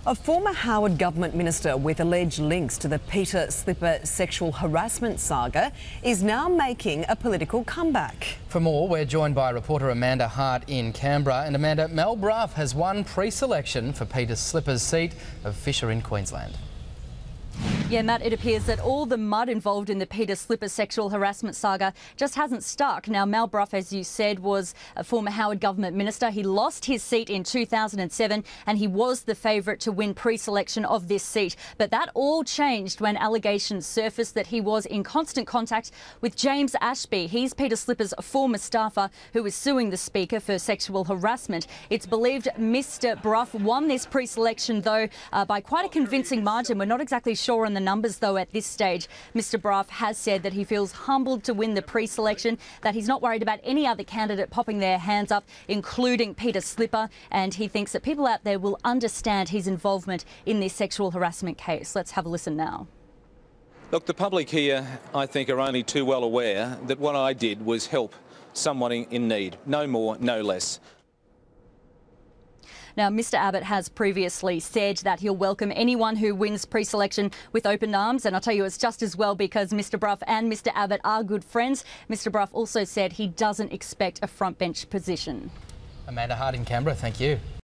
A former Howard government minister with alleged links to the Peter Slipper sexual harassment saga is now making a political comeback. For more, we're joined by reporter Amanda Hart in Canberra. And Amanda, Mel Brough has won pre-selection for Peter Slipper's seat of Fisher in Queensland. Yeah, Matt, it appears that all the mud involved in the Peter Slipper sexual harassment saga just hasn't stuck. Now, Mel Brough, as you said, was a former Howard government minister. He lost his seat in 2007 and he was the favourite to win pre-selection of this seat. But that all changed when allegations surfaced that he was in constant contact with James Ashby. He's Peter Slipper's former staffer who is suing the Speaker for sexual harassment. It's believed Mr Brough won this pre-selection, though, by quite a convincing margin. We're not exactly sure on the numbers, though, at this stage. Mr Brough has said that he feels humbled to win the pre-selection, that he's not worried about any other candidate popping their hands up, including Peter Slipper, and he thinks that people out there will understand his involvement in this sexual harassment case. Let's have a listen now. Look, the public here, I think, are only too well aware that what I did was help someone in need. No more, no less. Now, Mr Abbott has previously said that he'll welcome anyone who wins pre-selection with open arms, and I'll tell you it's just as well because Mr Brough and Mr Abbott are good friends. Mr Brough also said he doesn't expect a frontbench position. Amanda Hart in Canberra, thank you.